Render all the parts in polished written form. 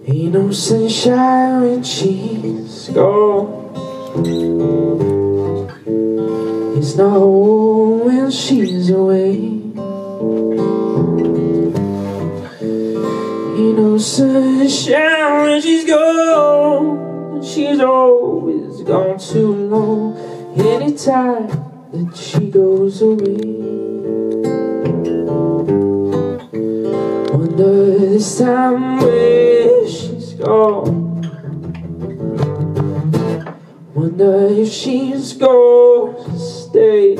Ain't no sunshine when she's gone. It's not warm when she's away. Ain't no sunshine when she's gone. She's always gone too long. Anytime that she goes away, wonder this time where she's gone. Wonder if she's gonna stay.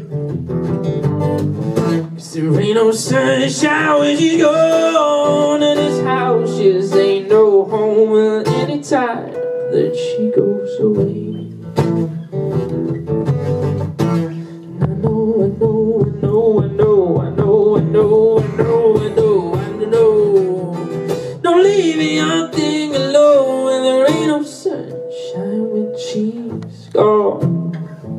'Cause there ain't no sunshine when she's gone, and this house just ain't no home anytime that she goes away. Don't leave me on thing alone, and there ain't no sunshine when she's gone.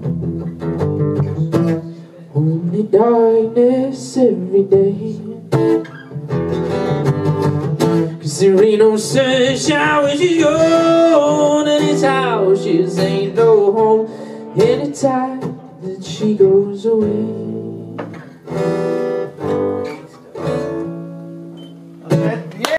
Only darkness every day. 'Cause there ain't no sunshine when she's gone, and this house just ain't no home anytime that she goes away.